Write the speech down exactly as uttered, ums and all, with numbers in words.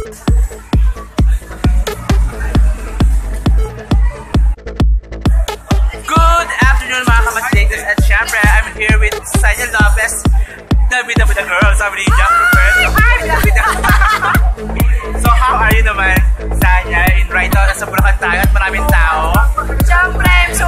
Good afternoon mga kamatlikos at syempre I'm here with Sanya Lopez, the with the, with the girls, sabi ni Jack Roberto. So how are you naman, Sanya? In right now, nasa Bulacan tayo at maraming tao. Syempre, I'm so